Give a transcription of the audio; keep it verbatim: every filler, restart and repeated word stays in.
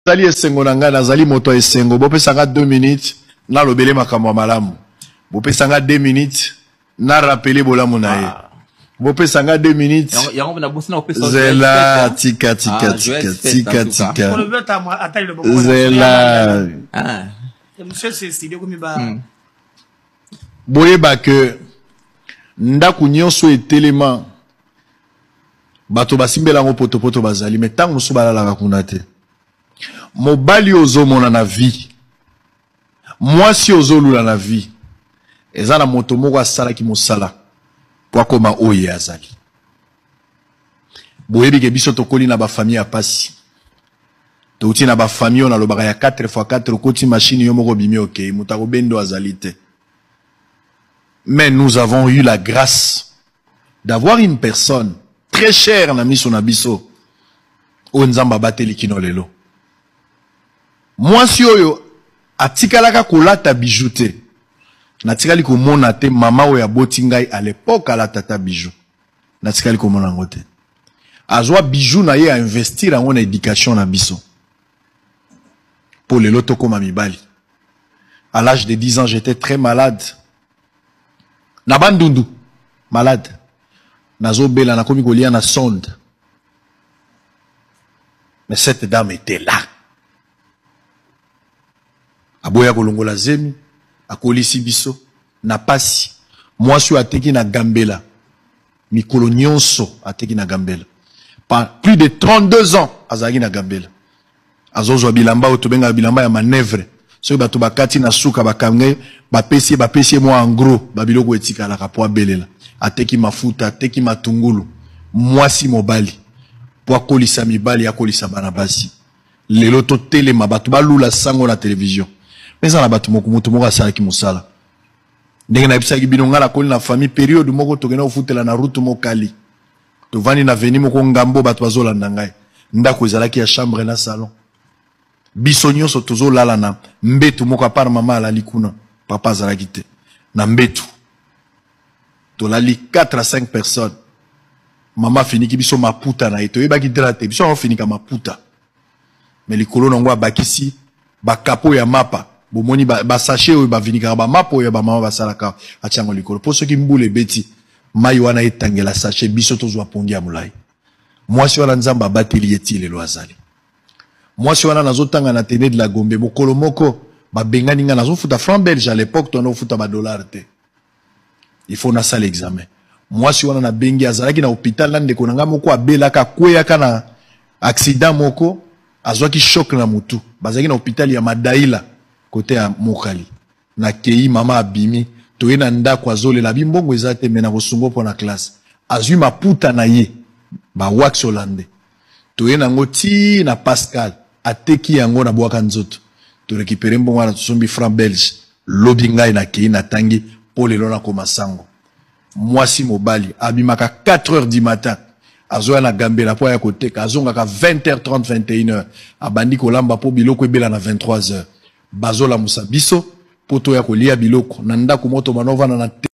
Zali esengo na nga nazali moto esengo bopesanga deux minutes na lobele makambo malamu bopesanga deux minutes na rappeler bolamu na ye bopesanga deux minutes zela tika tika tika tika tika zela monsieur c'est studio comme ba boyeba que ndaku nyonso etelema bato basimbela ngo poto poto bazali mais tango musu balala kuna te mobali ozomona na vie mwasi ozolula na vie eza na moto moko asalaki mosala po akoma oyo azali boyebi ke biso tokoli na bafamille ya pasi touti na bafamille on alobaka ya quatre fois quatre okoti machine yo moko bimi okei moto akobendo azali te. Mais nous avons eu la grâce d'avoir une personne très chère na miso na biso o nzamba bateli kino lelo. Moi si oyo atikalaka kolata bijou te natikali komona te mama oyo aboti ngai à l'époque ala tata bijou natikali komona ngo te azwa bijou na ye a investir en éducation na biso pour lelo tokoma mibali. À l'âge de dix ans j'étais très malade na bandundu malade nazo bela na komi kolia na sonde mais cette dame était là. Aboya kolongola zemi akolisi biso na pasi mwasi ateki na gambela mikolo nyonso ateki na gambela par plus de trente-deux ans azaki na gambela azozwa bilamba otobenga bilamba ya manevre so bato bakati na suka bakange bapesi bapesi mo en gros babiloko etikala ka po abelela ateki mafuta ateki matungulu mwasi mobali po akolisa mibali akolisa bana basi lelo to telema bato balula sango na télévision. Mais ça na batu moko mutu moko asala ki musala ndenge na bisaki bino ngala koli na famille période moko tokena ofutela na route mokali to vani na veni moko ngambo batu bazola ndangai ndako ezalaki ya chambre na salon biso nyonso tozo lala na mbetu moko apart mama ala likuna papa azalaki te na mbetu to lali quatre à cinq personnes mama finiki biso maputa na eto yebaki drate biso on finika maputa mais likolo nangwa bakisi bakapo ya mapa bomoni ba, ba sachet oyo bavinika ba mapo ya ba mama basalaka achango likolo pour ceux qui mbule beti mai wana etangela sachet biso tozwa pongi ya mulai mwasi wana nzamba bateli etile lo azali mwasi wana nazotanga na tene de la Gombe mokolo moko ba bengani nga nazofuta franc belge à l'époque tono futa ba dollar te il faut na sala examen mwasi wana na bengi azalaki na hôpital lande konanga moko abelaka kweyaka na accident moko azwaki choc na mutu bazaki na hôpital ya Madaila côté ya Mokali na kei mama abimi toyena ndako azolela bimbongo ezate mena bosungo pona classe azui maputa na ye ba wax hollandais toyena ngoti na Pascal ateki yango na bwaka nzoto to récupérer mbongo na tsombi franc belge lobinga na kei na tangi polelo na komasango mwasi mobali abimaka quatre heures du matin azoya na gambela po ya koteka azonga ka vingt heures trente vingt et une heures abandi kolamba po biloko ebela na vingt-trois heures bazola musa biso poto ya kolia biloko na ndako moto manova na